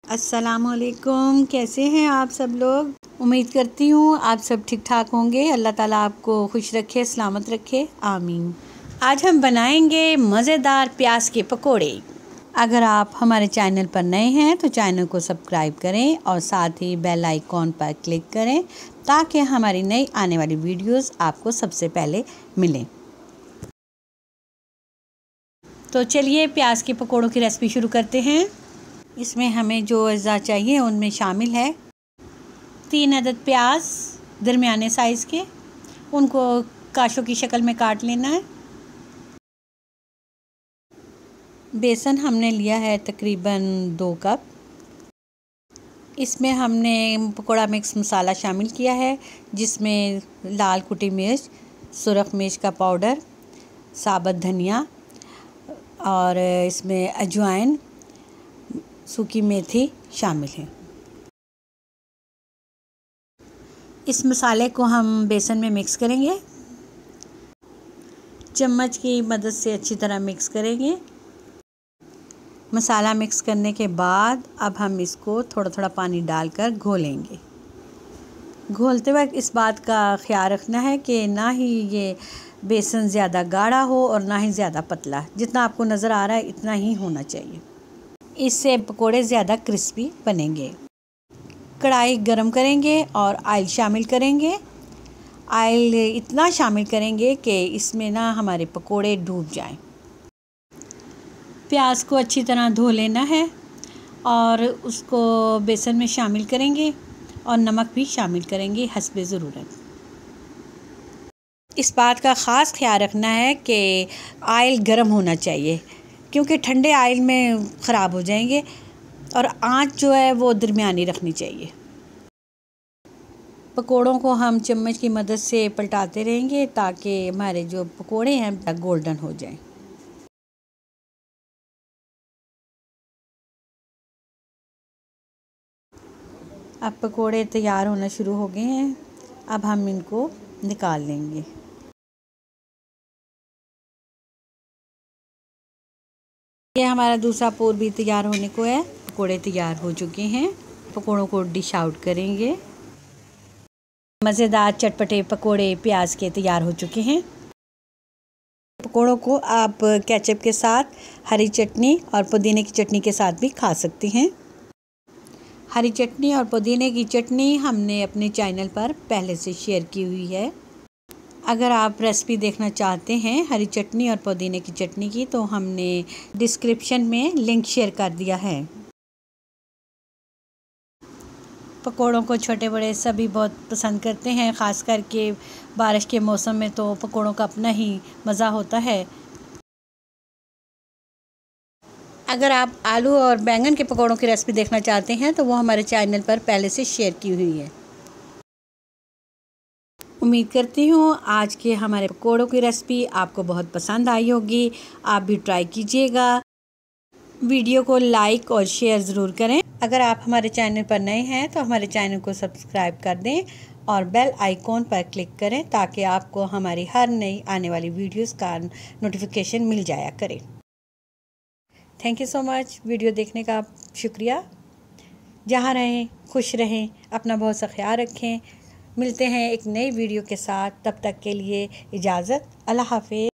अस्सलामुअलैकुम। कैसे हैं आप सब लोग? उम्मीद करती हूँ आप सब ठीक ठाक होंगे। अल्लाह ताला आपको खुश रखे, सलामत रखे, आमीन। आज हम बनाएंगे मज़ेदार प्याज के पकोड़े। अगर आप हमारे चैनल पर नए हैं तो चैनल को सब्सक्राइब करें और साथ ही बेल आइकॉन पर क्लिक करें ताकि हमारी नई आने वाली वीडियोस आपको सबसे पहले मिलें। तो चलिए प्याज के पकोड़ों की रेसिपी शुरू करते हैं। इसमें हमें जो अज़्ज़ा चाहिए उनमें शामिल है 3 अदद प्याज दरमियाने साइज़ के, उनको काशों की शक्ल में काट लेना है। बेसन हमने लिया है तकरीबन 2 कप। इसमें हमने पकोड़ा मिक्स मसाला शामिल किया है जिसमें लाल कुटी मिर्च, सुरख मिर्च का पाउडर, साबुत धनिया और इसमें अजवाइन, सूखी मेथी शामिल है। इस मसाले को हम बेसन में मिक्स करेंगे। चम्मच की मदद से अच्छी तरह मिक्स करेंगे। मसाला मिक्स करने के बाद अब हम इसको थोड़ा थोड़ा पानी डालकर घोलेंगे। घोलते वक्त इस बात का ख्याल रखना है कि ना ही ये बेसन ज़्यादा गाढ़ा हो और ना ही ज़्यादा पतला। जितना आपको नज़र आ रहा है इतना ही होना चाहिए। इससे पकोड़े ज़्यादा क्रिस्पी बनेंगे। कढ़ाई गरम करेंगे और आयल शामिल करेंगे। आयल इतना शामिल करेंगे कि इसमें ना हमारे पकोड़े डूब जाएं। प्याज को अच्छी तरह धो लेना है और उसको बेसन में शामिल करेंगे और नमक भी शामिल करेंगे हस्बे ज़रूरत। इस बात का ख़ास ख्याल रखना है कि आयल गर्म होना चाहिए क्योंकि ठंडे आयल में ख़राब हो जाएंगे और आंच जो है वो दरमियानी रखनी चाहिए। पकोड़ों को हम चम्मच की मदद से पलटाते रहेंगे ताकि हमारे जो पकोड़े हैं गोल्डन हो जाएं। अब पकोड़े तैयार होना शुरू हो गए हैं। अब हम इनको निकाल लेंगे। ये हमारा दूसरा पोर भी तैयार होने को है। पकोड़े तैयार हो चुके हैं। पकोड़ों को डिश आउट करेंगे। मज़ेदार चटपटे पकोड़े प्याज के तैयार हो चुके हैं। पकोड़ों को आप केचप के साथ, हरी चटनी और पुदीने की चटनी के साथ भी खा सकते हैं। हरी चटनी और पुदीने की चटनी हमने अपने चैनल पर पहले से शेयर की हुई है। अगर आप रेसिपी देखना चाहते हैं हरी चटनी और पुदीने की चटनी की तो हमने डिस्क्रिप्शन में लिंक शेयर कर दिया है। पकोड़ों को छोटे बड़े सभी बहुत पसंद करते हैं। ख़ास करके बारिश के मौसम में तो पकोड़ों का अपना ही मज़ा होता है। अगर आप आलू और बैंगन के पकोड़ों की रेसिपी देखना चाहते हैं तो वो हमारे चैनल पर पहले से शेयर की हुई है। उम्मीद करती हूँ आज के हमारे पकोड़ों की रेसिपी आपको बहुत पसंद आई होगी। आप भी ट्राई कीजिएगा। वीडियो को लाइक और शेयर ज़रूर करें। अगर आप हमारे चैनल पर नए हैं तो हमारे चैनल को सब्सक्राइब कर दें और बेल आइकॉन पर क्लिक करें ताकि आपको हमारी हर नई आने वाली वीडियोस का नोटिफिकेशन मिल जाया करे। Thank you so much. Video देखने का शुक्रिया। जहाँ रहें खुश रहें, अपना बहुत सा ख्याल रखें। मिलते हैं एक नई वीडियो के साथ। तब तक के लिए इजाज़त। अल्लाह हाफ़िज़।